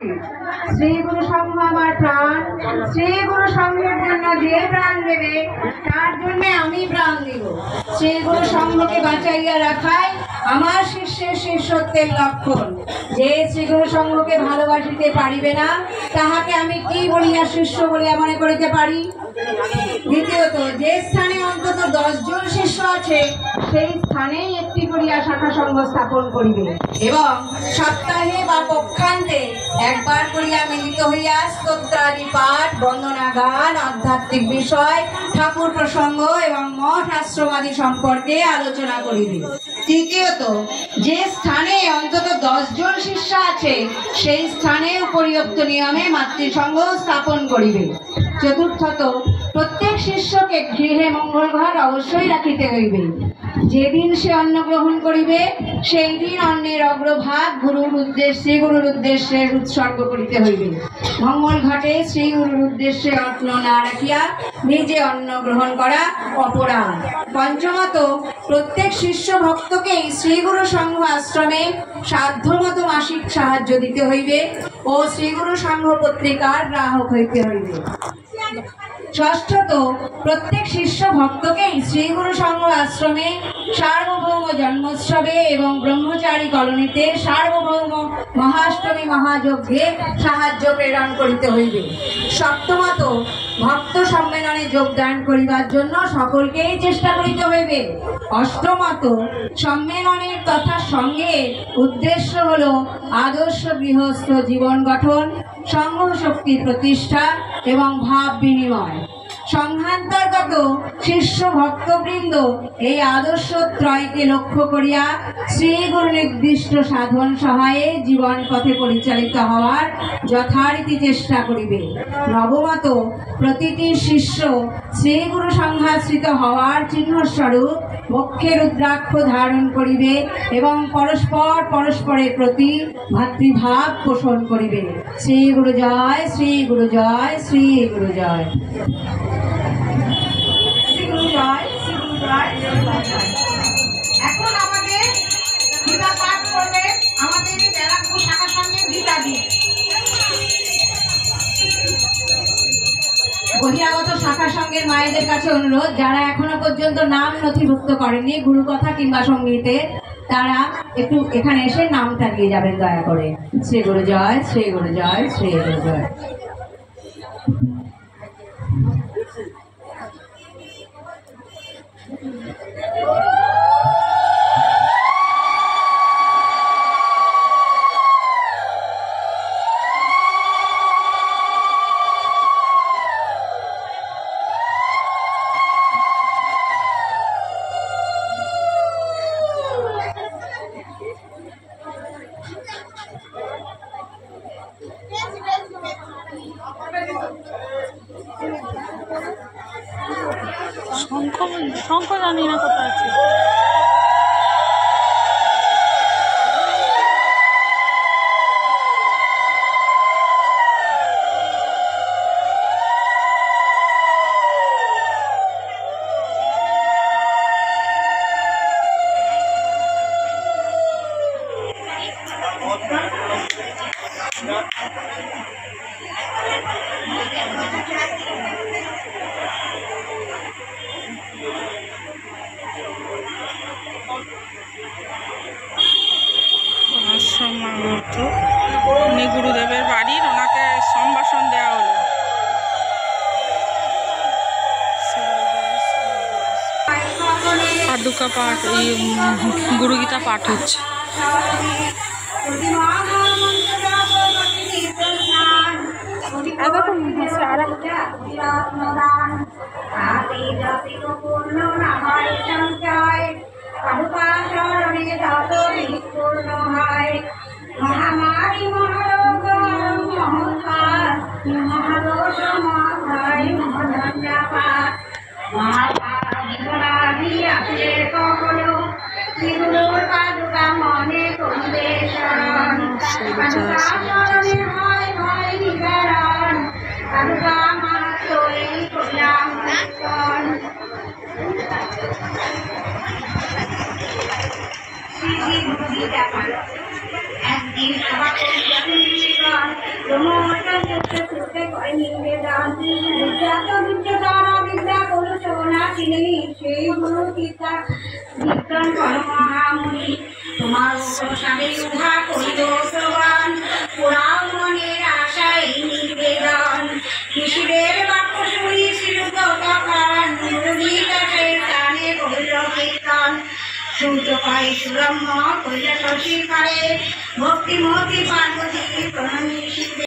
শ্রী গুরু সংঘ আমার প্রাণ। শ্রী গুরু সংঘের জন্য যে প্রাণ দেবে তার জন্য আমি প্রাণ দিব। শ্রী গুরু সংঘকে বাঁচাইয়া রাখাই আমার শিষ্যের শিষ্যত্বের লক্ষণ। যে শ্রী গুরু সংঘকে ভালোবাসিতে পারিবে না তাহাকে আমি কি বলিয়া শিষ্য বলিয়া মনে করিতে পারি? দ্বিতীয়ত, যে স্থানে অন্তত 10 জন শিষ্য আছে সেই স্থানেই একটি করিয়া শাখা সংঘ স্থাপন করিবে এবং সপ্তাহে বা পক্ষান্তে একবার করিয়া মিলিত হইয়া স্তোত্রাদি পাঠ, বন্দনা গান, আধ্যাত্মিক বিষয়, ঠাকুর প্রসঙ্গ এবং মঠ আশ্রমাদি সম্পর্কে আলোচনা করিবে। তৃতীয়ত, যে স্থানে অন্তত 10 জন শিষ্য আছে সেই স্থানে উপরিউক্ত নিয়মে মাতৃসংঘ স্থাপন করিবে। চতুর্থত, প্রত্যেক শিষ্যকে গৃহে মঙ্গল ঘর অবশ্যই রাখিতে হইবে। যেদিন সে অন্ন গ্রহণ করিবে সেই দিন অন্নের অগ্রভাগ শ্রী গুরুর উদ্দেশ্যে উৎসর্গ করিতে হইবে। মঙ্গল ঘটে শ্রী গুরুর উদ্দেশ্যে অন্ন না রাখিয়া নিজে অন্ন গ্রহণ করা অপরাধ। পঞ্চমত, প্রত্যেক শিষ্য ভক্তকেই শ্রীগুরু সংঘ আশ্রমে সাধ্যমতো মাসিক সাহায্য দিতে হইবে ও শ্রীগুরু সংঘ পত্রিকার গ্রাহক হইতে হইবে। ষষ্ঠত, প্রত্যেক শিষ্য ভক্তকেই শ্রীগুরু সংঘ আশ্রমে সার্বভৌম জন্মোৎসবে এবং ব্রহ্মচারী কলোনিতে সার্বভৌম মহাষ্টমী মহাযজ্ঞে সাহায্য প্রেরণ করিতে হইবে। সপ্তমত, ভক্ত সম্মেলনে যোগদান করিবার জন্য সকলকেই চেষ্টা করিতে হইবে। অষ্টমত, সম্মেলনের তথা সঙ্গে উদ্দেশ্য হল আদর্শ গৃহস্থ জীবন গঠন, সংঘ শক্তি প্রতিষ্ঠা এবং ভাব বিনিময়। সংঘান্তর্গত শিষ্য ভক্তবৃন্দ এই আদর্শ ত্রয়কে লক্ষ্য করিয়া শ্রীগুরু নির্দিষ্ট সাধন সহায়ে জীবন পথে পরিচালিত হওয়ার যথারীতি চেষ্টা করিবে। নবমত, প্রতিটি শিষ্য শ্রীগুরু সংঘাশ্রিত হওয়ার চিহ্নস্বরূপ বক্ষে রুদ্রাক্ষ ধারণ করিবে এবং পরস্পরের প্রতি ভাতৃভাব পোষণ করিবে। শ্রী গুরু জয়, শ্রী গুরু জয়, শ্রী গুরু জয়। এখন আমাদের গীতা পাঠ করবে আমাদের ব্যারাকপুর শাখার সঙ্গে গীতা দিয়ে। বহিরাগত শাখা সংঘের মায়েদের কাছে অনুরোধ, যারা এখনো পর্যন্ত নাম নথিভুক্ত করেননি গুরু কথা কিংবা সঙ্গীতে, তারা একটু এখানে এসে নামটা দিয়ে যাবেন দয়া করে। শ্রী গুরু জয়, শ্রী গুরু জয়, শ্রী গুরু জয়। শঙ্খ জানি না কোথায় আছে। উনি গুরুদেবের বাড়ির, ওনাকে সম্ভাষণ দেওয়া হলো। পাদুকা পাঠ, এই গুরুগীতা পাঠ হচ্ছে। মহামারী মহারোগ মহোৎপাত মহাদোষ মহাভয় মহাধন্যবাদ মহাপাপি আছে কখনো শ্রীগুরুর পাদুকা মনে করিবে শরণ। পাদুকা শরণে হয় ভয় নিবারণ, পাদুকা মাত্র এই করলাম কীর্তন। শ্রী শ্রী গুরু গীতা পাঠ। একদিন সভা করিয়া ব্রহ্মচর্যে করে নিবেদন বিদ্যাত বিদ্যতার বিদ্যা করুচ না চিনি সেই গুরু গীতা বিজ্ঞান পরমহামুনি তোমার প্রসাদে উহা করিল প্রবান পুরাণ মনের আশায় নিবেদন ঋষিদের বাক্য শুনি শ্রীরূপ কান গুরুগীতাটের কানে করিল কীর্তন সূর্য পাই সুরম্য করিল শশী করে ভক্তিমতী পার্বতী প্রণমী শিবে